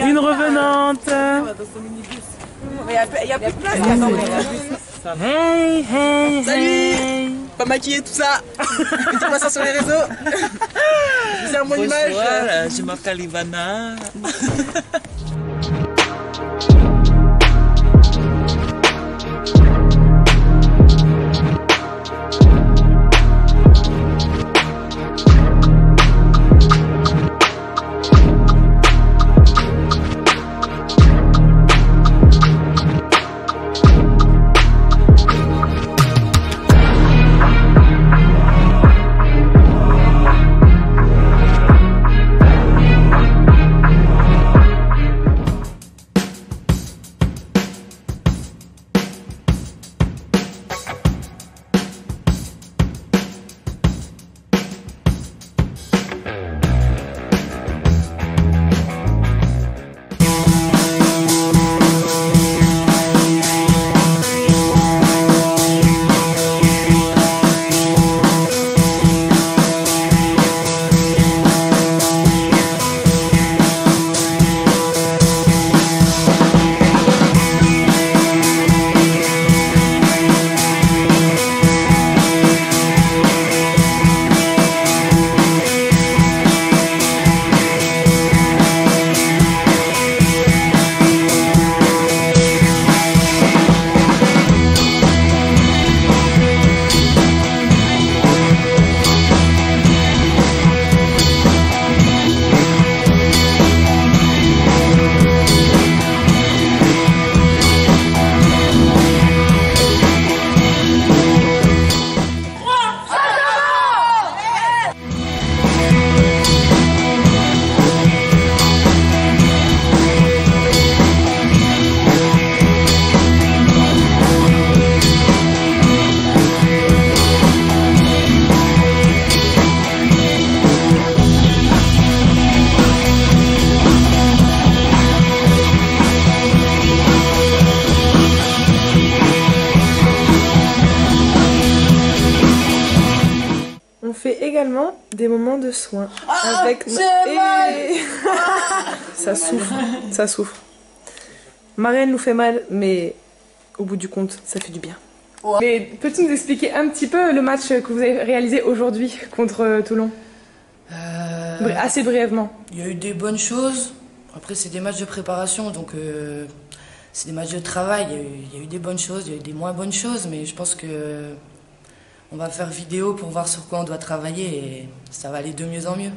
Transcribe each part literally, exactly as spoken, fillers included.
Une revenante. Il n'y a, y a plus de place. Hey, hey, Salut. hey. Pas maquillé tout ça. Mettez-moi ça sur les réseaux. C'est un bon image. Bonsoir, je m'appelle Ivana. On fait également des moments de soins ah, avec et... ça souffre, ça souffre. Marianne nous fait mal, mais au bout du compte, ça fait du bien. Ouais. Mais peux-tu nous expliquer un petit peu le match que vous avez réalisé aujourd'hui contre Toulon? euh... Assez brièvement. Il y a eu des bonnes choses. Après, c'est des matchs de préparation, donc euh, c'est des matchs de travail. Il y, a eu, il y a eu des bonnes choses, il y a eu des moins bonnes choses, mais je pense que on va faire vidéo pour voir sur quoi on doit travailler et ça va aller de mieux en mieux.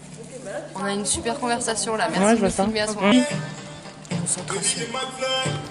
On a une super conversation là, merci ouais, de me filmer à ce moment. Oui. Concentration.